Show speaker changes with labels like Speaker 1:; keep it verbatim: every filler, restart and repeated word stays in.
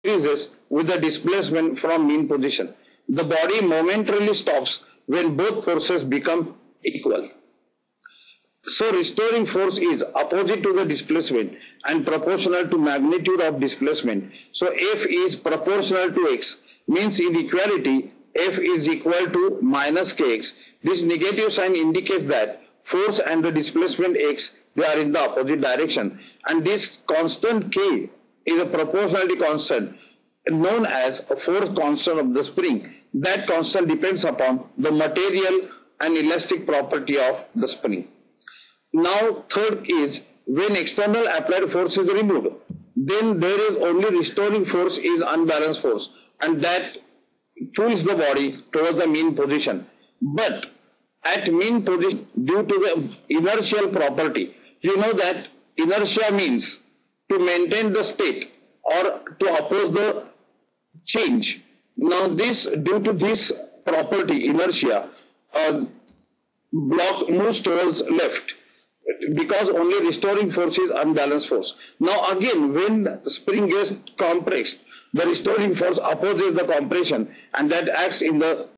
Speaker 1: increases with the displacement from mean position. The body momentarily stops when both forces become equal. So restoring force is opposite to the displacement and proportional to magnitude of displacement. So F is proportional to x, means in equality F is equal to minus kx. This negative sign indicates that force and the displacement x, they are in the opposite direction, and this constant k is a proportionality constant known as a force constant of the spring. That constant depends upon the material and elastic property of the spring. Now third is when external applied force is removed, then there is only restoring force is unbalanced force, and that pulls the body towards the mean position. But at mean position, due to the inertial property, you know that inertia means to maintain the state or to oppose the change. Now this, due to this property, inertia, uh, block moves towards left, because only restoring force is unbalanced force. Now again, when the spring gets compressed, the restoring force opposes the compression, and that acts in the